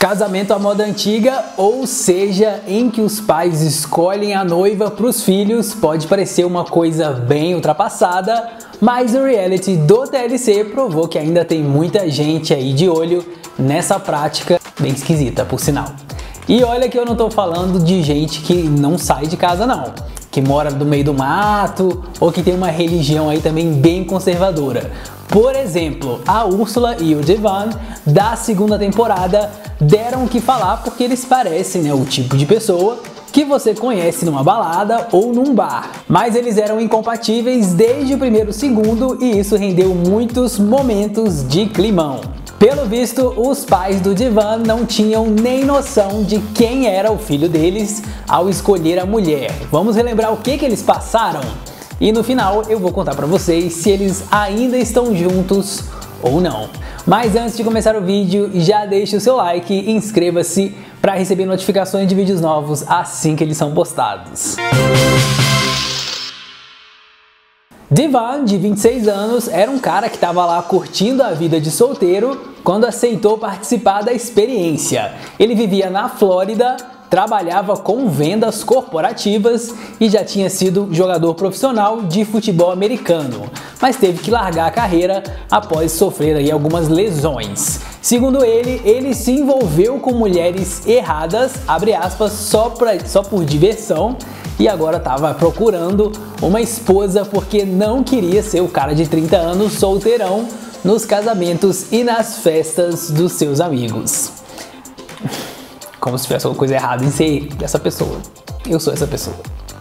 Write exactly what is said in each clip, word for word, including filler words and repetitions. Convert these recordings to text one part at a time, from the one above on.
Casamento à moda antiga, ou seja, em que os pais escolhem a noiva para os filhos, pode parecer uma coisa bem ultrapassada, mas o reality do T L C provou que ainda tem muita gente aí de olho nessa prática bem esquisita, por sinal. E olha que eu não tô falando de gente que não sai de casa não, que mora no meio do mato ou que tem uma religião aí também bem conservadora. Por exemplo, a Úrsula e o Devon da segunda temporada deram o que falar porque eles parecem, né, o tipo de pessoa que você conhece numa balada ou num bar. Mas eles eram incompatíveis desde o primeiro segundo e isso rendeu muitos momentos de climão. Pelo visto, os pais do Devon não tinham nem noção de quem era o filho deles ao escolher a mulher. Vamos relembrar o que que eles passaram? E no final eu vou contar pra vocês se eles ainda estão juntos ou não. Mas antes de começar o vídeo, já deixe o seu like e inscreva-se para receber notificações de vídeos novos assim que eles são postados. Devon, de vinte e seis anos, era um cara que estava lá curtindo a vida de solteiro quando aceitou participar da experiência. Ele vivia na Flórida, trabalhava com vendas corporativas e já tinha sido jogador profissional de futebol americano, mas teve que largar a carreira após sofrer aí algumas lesões. Segundo ele, ele se envolveu com mulheres erradas, abre aspas, só, pra, só por diversão, e agora estava procurando uma esposa porque não queria ser o cara de trinta anos solteirão nos casamentos e nas festas dos seus amigos. Como se tivesse alguma coisa errada em ser essa pessoa. Eu sou essa pessoa.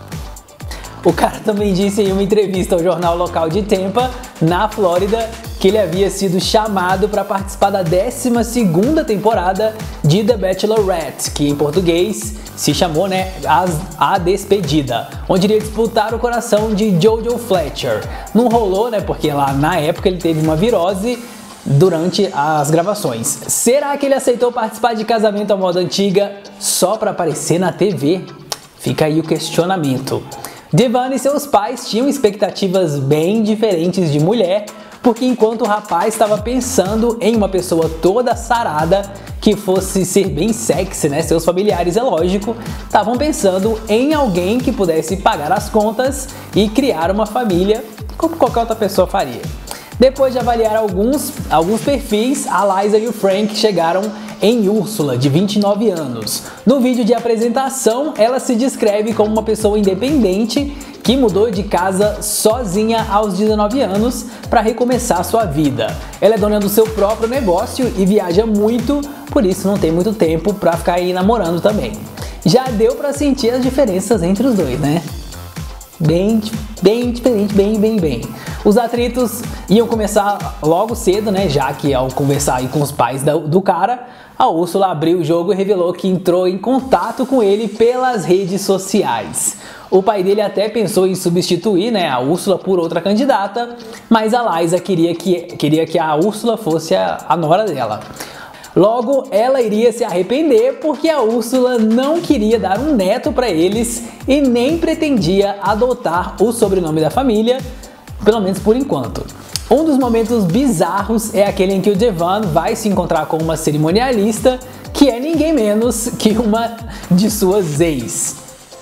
O cara também disse em uma entrevista ao jornal local de Tampa, na Flórida, que ele havia sido chamado para participar da décima segunda temporada de The Bachelorette, que em português se chamou, né, A Despedida, onde iria disputar o coração de Jojo Fletcher. Não rolou, né, porque lá na época ele teve uma virose durante as gravações. Será que ele aceitou participar de Casamento à Moda Antiga só para aparecer na T V? Fica aí o questionamento. Devon e seus pais tinham expectativas bem diferentes de mulher, porque enquanto o rapaz estava pensando em uma pessoa toda sarada, que fosse ser bem sexy, né? Seus familiares, é lógico, estavam pensando em alguém que pudesse pagar as contas e criar uma família, como qualquer outra pessoa faria. Depois de avaliar alguns, alguns perfis, a Liza e o Frank chegaram em Úrsula, de vinte e nove anos. No vídeo de apresentação, ela se descreve como uma pessoa independente que mudou de casa sozinha aos dezenove anos para recomeçar sua vida. Ela é dona do seu próprio negócio e viaja muito, por isso não tem muito tempo para ficar aí namorando também. Já deu para sentir as diferenças entre os dois, né? Bem, bem diferente, bem, bem, bem. Os atritos iam começar logo cedo, né? Já que ao conversar aí com os pais do, do cara, a Úrsula abriu o jogo e revelou que entrou em contato com ele pelas redes sociais. O pai dele até pensou em substituir, né, a Úrsula por outra candidata, mas a Liza queria que, queria que a Úrsula fosse a, a nora dela. Logo, ela iria se arrepender porque a Úrsula não queria dar um neto para eles e nem pretendia adotar o sobrenome da família, pelo menos por enquanto. Um dos momentos bizarros é aquele em que o Devon vai se encontrar com uma cerimonialista que é ninguém menos que uma de suas ex.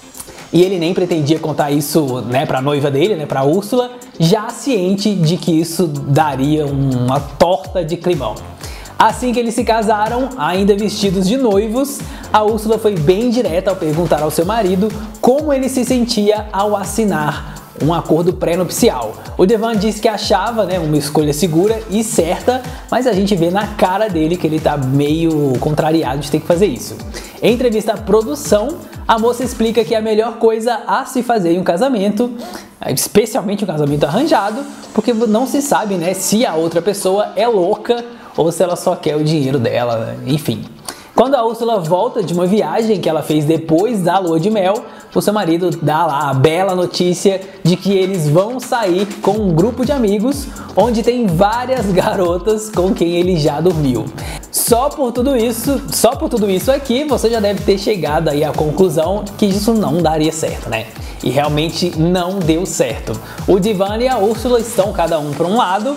E ele nem pretendia contar isso, né, para a noiva dele, né, para a Úrsula, já ciente de que isso daria uma torta de climão. Assim que eles se casaram, ainda vestidos de noivos, a Úrsula foi bem direta ao perguntar ao seu marido como ele se sentia ao assinar um acordo pré-nupcial. O Devon disse que achava, né, uma escolha segura e certa, mas a gente vê na cara dele que ele tá meio contrariado de ter que fazer isso. Em entrevista à produção, a moça explica que é a melhor coisa a se fazer em um casamento, especialmente um casamento arranjado, porque não se sabe, né, se a outra pessoa é louca ou se ela só quer o dinheiro dela, enfim. Quando a Úrsula volta de uma viagem que ela fez depois da lua de mel, o seu marido dá lá a bela notícia de que eles vão sair com um grupo de amigos onde tem várias garotas com quem ele já dormiu. Só por tudo isso, só por tudo isso aqui, você já deve ter chegado aí à conclusão que isso não daria certo, né? E realmente não deu certo. O Devon e a Úrsula estão cada um para um lado,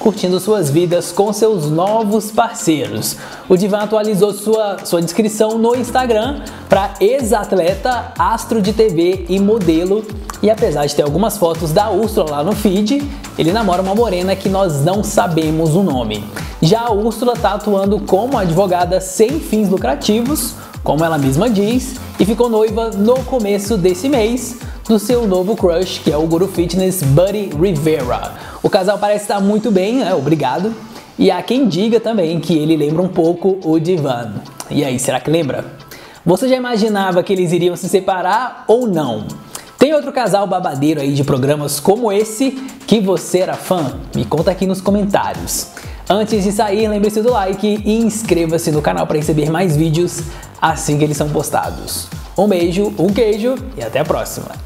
curtindo suas vidas com seus novos parceiros. O Divan atualizou sua, sua descrição no Instagram para ex-atleta, astro de T V e modelo. E apesar de ter algumas fotos da Úrsula lá no feed, ele namora uma morena que nós não sabemos o nome. Já a Úrsula está atuando como advogada sem fins lucrativos, como ela mesma diz, e ficou noiva no começo desse mês do seu novo crush, que é o guru fitness Buddy Rivera. O casal parece estar muito bem, né? Obrigado. E há quem diga também que ele lembra um pouco o Divan. E aí, será que lembra? Você já imaginava que eles iriam se separar ou não? Tem outro casal babadeiro aí de programas como esse que você era fã? Me conta aqui nos comentários. Antes de sair, lembre-se do like e inscreva-se no canal para receber mais vídeos assim que eles são postados. Um beijo, um queijo e até a próxima!